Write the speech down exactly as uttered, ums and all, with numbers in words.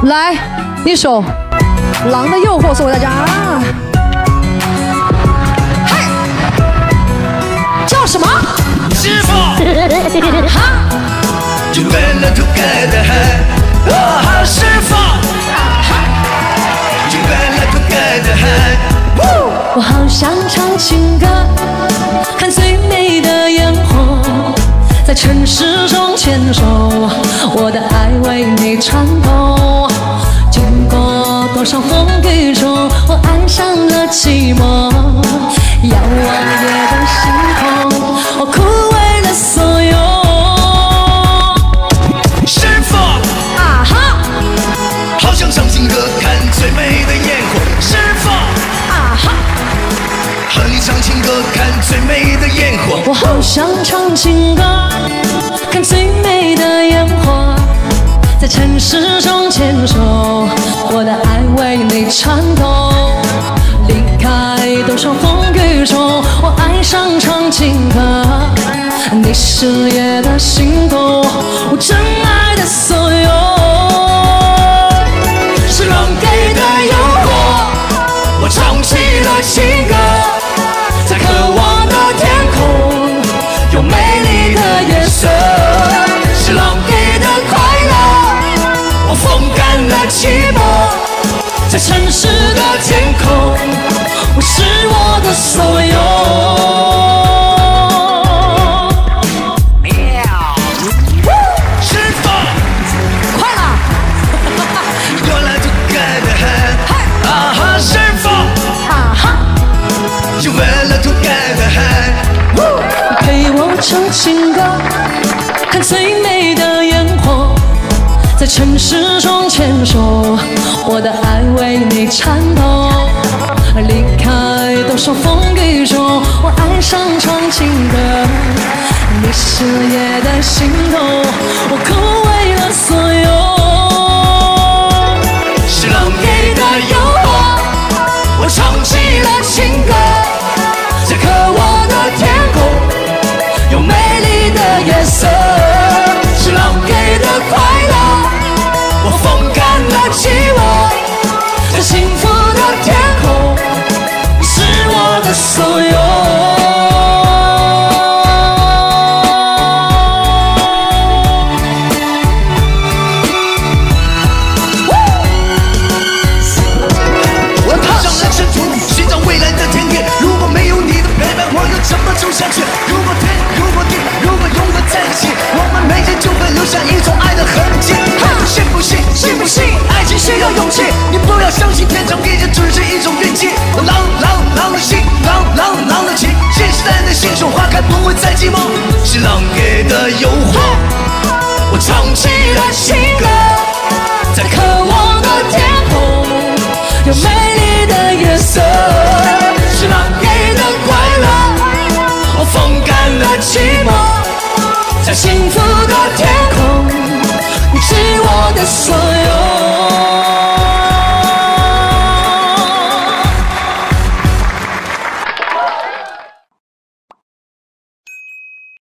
来一首《狼的诱惑》送给大家。嗨，叫什么？ 师傅。 哈。 就为了土盖的海，啊，师傅。就为了土盖的海。 我好想唱情歌，看最美的烟火，在城市中牵手，我的爱为你颤抖。经过多少风雨中，我爱上了寂寞。遥望夜的星空，我枯萎了所有。 师傅， 啊哈， 好想唱情歌，看最美的烟火。师傅， 啊哈， 和你唱情歌，看最美的烟火。 我好想唱情歌，看最美的烟火，在城市中牵手，我的爱为你颤抖。离开多少风雨中，我爱上唱情歌。你是夜的星空，我真爱的所有。是狼给的诱惑，我唱起了情歌，在渴望的天空，有美丽的夜色。是狼给的快乐，我风干了寂寞，在城市的天空，我是我的所有。 师傅， 快了！ 原来土盖的海，啊哈，师傅， 啊哈， 就为了土盖的海。 陪我唱情歌，看最美的烟火，在城市中牵手，我的爱为你颤抖。离开多少风雨中，我爱上唱情歌。你是夜的星空，我枯萎了所有。是狼给的诱惑，我唱起了情歌，在渴望的天空，有美丽的夜色。是狼给的快乐，我风干了寂寞，在幸福的天空，是我的所有。 我踏上了征途，寻找未来的田野。如果没有你的陪伴，我又怎么走下去？如果天，如果地，如果永远在一起，我们每天就会留下一种爱的痕迹。信不信？信不信？爱情需要勇气，你不要相信天长地久只是一种运气。狼狼狼的心，狼狼狼的情，新时代的新手花开不会再寂寞。是狼给的诱惑，我唱起